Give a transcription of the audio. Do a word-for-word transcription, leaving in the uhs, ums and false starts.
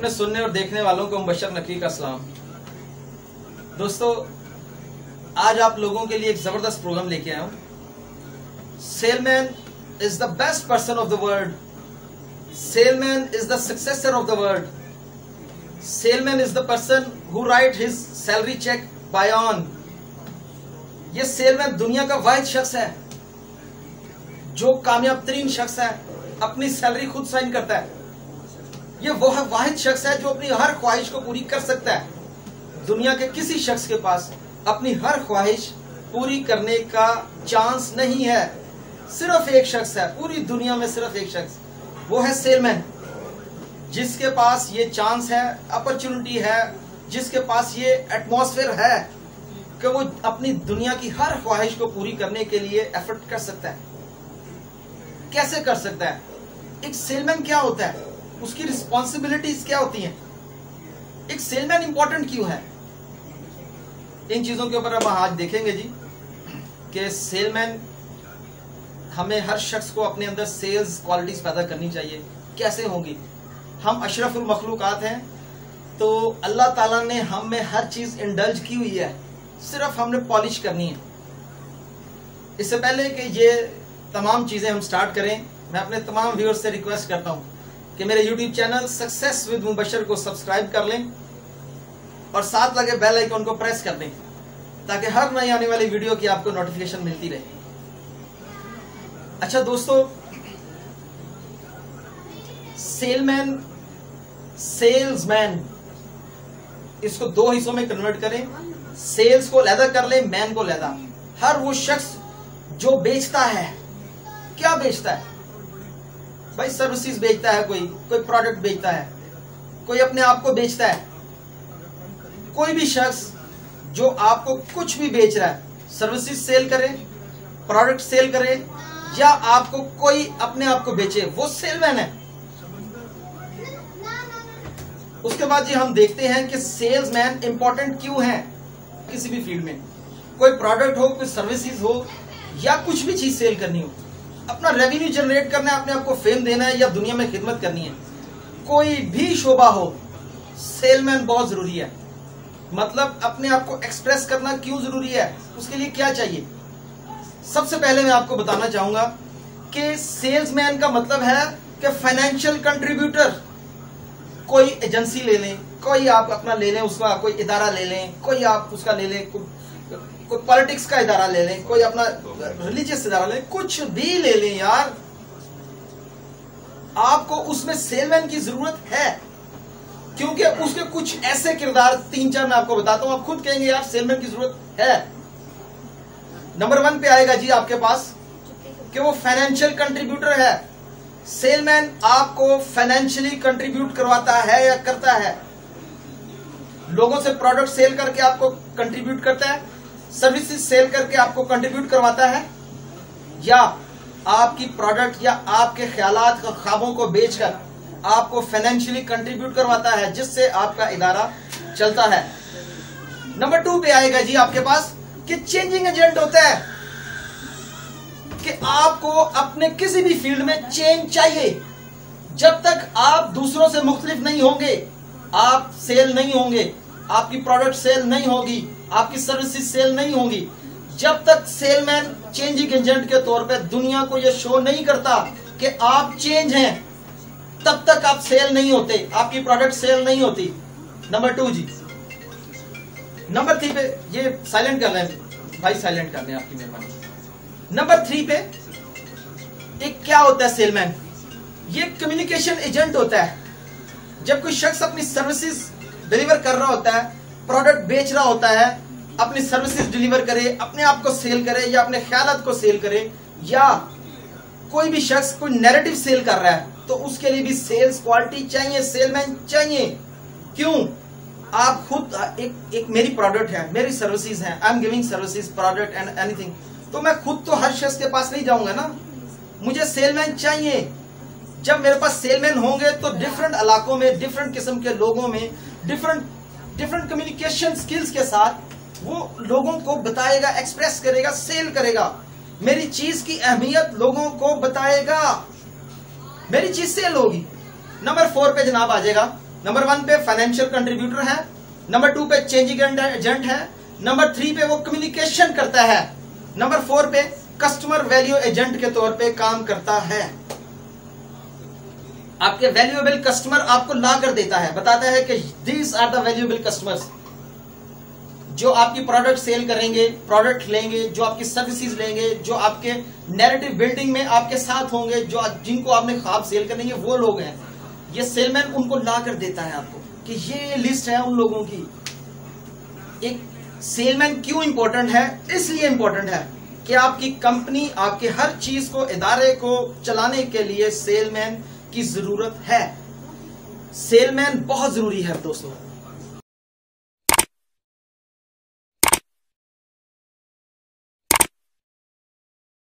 अपने सुनने और देखने वालों को मुबशर नकी का सलाम। दोस्तों, आज आप लोगों के लिए एक जबरदस्त प्रोग्राम लेके आया हूं। Salesman is the best person of the world. Salesman is the successor of the world. Salesman is the person who write his salary cheque by own. ये सेलमैन दुनिया का वाहिद शख्स है जो कामयाब तरीन शख्स है, अपनी सैलरी खुद साइन करता है। ये वह वाहिद शख्स है जो अपनी हर ख्वाहिश को पूरी कर सकता है। दुनिया के किसी शख्स के पास अपनी हर ख्वाहिश पूरी करने का चांस नहीं है। सिर्फ एक शख्स है पूरी दुनिया में, सिर्फ एक शख्स, वो है सेलमैन, जिसके पास ये चांस है, अपॉर्चुनिटी है, जिसके पास ये एटमॉस्फेयर है कि वो अपनी दुनिया की हर ख्वाहिश को पूरी करने के लिए एफर्ट कर सकता है। कैसे कर सकता है? एक सेलमैन क्या होता है, उसकी रिस्पॉन्सिबिलिटीज क्या होती हैं, एक सेलमैन इंपॉर्टेंट क्यों है, इन चीजों के ऊपर अब आज देखेंगे जी कि सेलमैन, हमें हर शख्स को अपने अंदर सेल्स क्वालिटीज पैदा करनी चाहिए। कैसे होंगी? हम अशरफुल मखलूकात हैं, तो अल्लाह ताला ने हम में हर चीज इंडल्ज की हुई है, सिर्फ हमने पॉलिश करनी है। इससे पहले कि ये तमाम चीजें हम स्टार्ट करें, मैं अपने तमाम व्यूअर्स से रिक्वेस्ट करता हूं कि मेरे YouTube channel success with Mubashar को सब्सक्राइब कर लें और साथ लगे बेल आइकन को प्रेस कर दें ताकि हर नई आने वाली वीडियो की आपको नोटिफिकेशन मिलती रहे। अच्छा दोस्तों, सेलमैन, सेल्समैन, इसको दो हिस्सों में कन्वर्ट करें। सेल्स को अलहदा कर ले, मैन को अलहदा। हर वो शख्स जो बेचता है, क्या बेचता है भाई? सर्विसेज बेचता है, कोई कोई प्रोडक्ट बेचता है, कोई अपने आप को बेचता है। कोई भी शख्स जो आपको कुछ भी बेच रहा है, सर्विसेज सेल करे, प्रोडक्ट सेल करे या आपको कोई अपने आप को बेचे, वो सेलमैन है। उसके बाद जी हम देखते हैं कि सेल्समैन इंपॉर्टेंट क्यों है किसी भी फील्ड में। कोई प्रोडक्ट हो, कोई सर्विसेज हो या कुछ भी चीज सेल करनी हो, अपना रेवेन्यू जनरेट करना है, अपने आप को फेम देना है या दुनिया में खिदमत करनी है, कोई भी शोबा हो, सेलमैन बहुत जरूरी है। मतलब अपने आप को एक्सप्रेस करना क्यों जरूरी है, उसके लिए क्या चाहिए? सबसे पहले मैं आपको बताना चाहूंगा कि सेल्समैन का मतलब है कि फाइनेंशियल कंट्रीब्यूटर। कोई एजेंसी ले लें, कोई आप अपना ले लें, उसका कोई इदारा ले लें, कोई आप उसका ले लें, कोई पॉलिटिक्स का इदारा ले लें, कोई अपना रिलीजियस इदारा ले, कुछ भी ले लें यार, आपको उसमें सेलमैन की जरूरत है। क्योंकि उसके कुछ ऐसे किरदार, तीन चार मैं आपको बताता हूं, आप खुद कहेंगे यार सेलमैन की जरूरत है। नंबर वन पे आएगा जी आपके पास कि वो फाइनेंशियल कंट्रीब्यूटर है। सेलमैन आपको फाइनेंशियली कंट्रीब्यूट करवाता है या करता है। लोगों से प्रोडक्ट सेल करके आपको कंट्रीब्यूट करता है, सर्विसेज सेल करके आपको कंट्रीब्यूट करवाता है, या आपकी प्रोडक्ट या आपके ख्यालात और ख्वाबों को बेचकर आपको फाइनेंशियली कंट्रीब्यूट करवाता है, जिससे आपका इदारा चलता है। नंबर टू पे आएगा जी आपके पास कि चेंजिंग एजेंट होता है, कि आपको अपने किसी भी फील्ड में चेंज चाहिए। जब तक आप दूसरों से मुख्तलिफ नहीं होंगे, आप सेल नहीं होंगे, आपकी प्रोडक्ट सेल नहीं होगी, आपकी सर्विसेज सेल नहीं होगी। जब तक सेलमैन चेंजिंग एजेंट के तौर पे दुनिया को यह शो नहीं करता कि आप चेंज हैं, तब तक आप सेल नहीं होते, आपकी प्रोडक्ट सेल नहीं होती। नंबर टू जी। नंबर थ्री पे, ये साइलेंट कर रहे हैं भाई, साइलेंट कर रहे हैं, आपकी मेहरबानी। नंबर थ्री पे एक क्या होता है सेलमैन? ये कम्युनिकेशन एजेंट होता है। जब कोई शख्स अपनी सर्विसेज डिलीवर कर रहा होता है, प्रोडक्ट बेच रहा होता है, अपनी सर्विसेज डिलीवर करे, अपने आप को सेल करे या अपने ख्यालात को सेल करे, या कोई भी शख्स कोई नैरेटिव सेल कर रहा है, तो उसके लिए भी सेल्स क्वालिटी चाहिए, सेलमैन चाहिए। क्यों? आप खुद एक, एक मेरी प्रोडक्ट है, मेरी सर्विसेज है, I am giving services, product and anything, तो मैं खुद तो हर शख्स के पास नहीं जाऊंगा ना, मुझे सेलमैन चाहिए। जब मेरे पास सेलमैन होंगे तो डिफरेंट इलाकों में, डिफरेंट किस्म के लोगों में, डिफरेंट डिफरेंट कम्युनिकेशन स्किल्स के साथ वो लोगों को बताएगा, एक्सप्रेस करेगा, सेल करेगा, मेरी चीज की अहमियत लोगों को बताएगा, मेरी चीज सेल होगी। नंबर फोर पे जनाब आ जाएगा नंबर वन पे फाइनेंशियल कंट्रीब्यूटर है, नंबर टू पे चेंजिंग एजेंट है, नंबर थ्री पे वो कम्युनिकेशन करता है, नंबर फोर पे कस्टमर वैल्यू एजेंट के तौर पे काम करता है। आपके वैल्यूएबल कस्टमर आपको ला कर देता है, बताता है कि these are the valuable customers, जो आपकी प्रोडक्ट सेल करेंगे, प्रोडक्ट लेंगे, जो आपकी सर्विसेज लेंगे, जो आपके नैरेटिव बिल्डिंग में आपके साथ होंगे, जो जिनको आपने ख्वाब सेल करेंगे, वो लोग हैं। ये सेलमैन उनको ला कर देता है आपको कि ये लिस्ट है उन लोगों की। एक सेलमैन क्यों इंपॉर्टेंट है? इसलिए इंपॉर्टेंट है कि आपकी कंपनी, आपके हर चीज को, इदारे को चलाने के लिए सेलमैन की जरूरत है। सेलमैन बहुत जरूरी है दोस्तों।